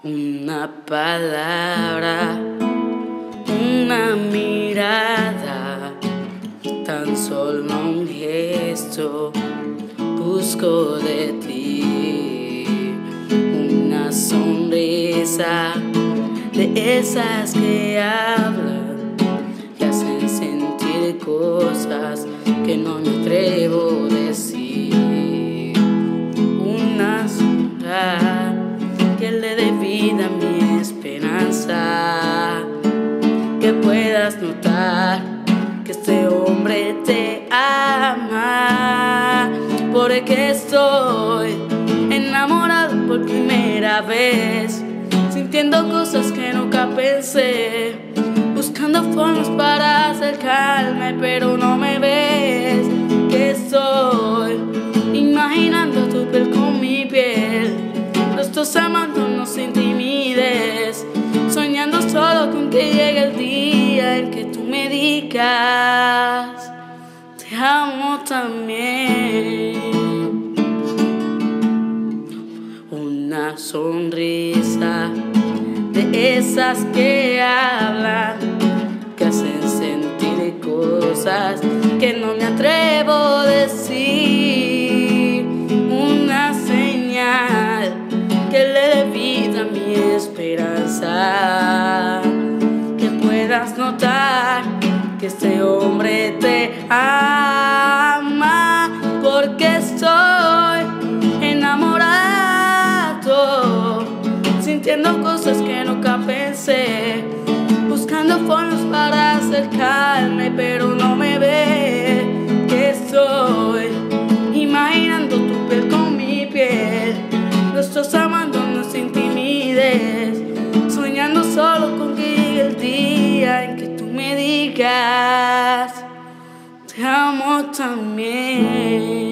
Una palabra, una mirada, tan solo un gesto busco de ti. Una sonrisa de esas que hablan, que hacen sentir cosas que no me atrevo a decir. Una sonrisa que le dé vida a mi esperanza, que puedas notar que este hombre te ama, porque estoy enamorado por primera vez, sintiendo cosas que nunca pensé, buscando formas para acercarme, pero no me ves, que estoy imaginando tu piel con mi piel, los dos amándonos sin timidez, soñando solo con que llegue el día en que tú me digas te amo también. Una sonrisa de esas que hablan, que hacen sentir cosas que no me atrevo a decir. Una señal que le dé vida a mi esperanza, que puedas notar que este hombre te ama, porque estoy enamorado, sintiendo cosas que nunca pensé, buscando formas para acercarme, pero no me ve, que estoy imaginando tu piel con mi piel, los dos amándonos sin timidez, soñando solo con que llegue el día en que tú me digas te amo también.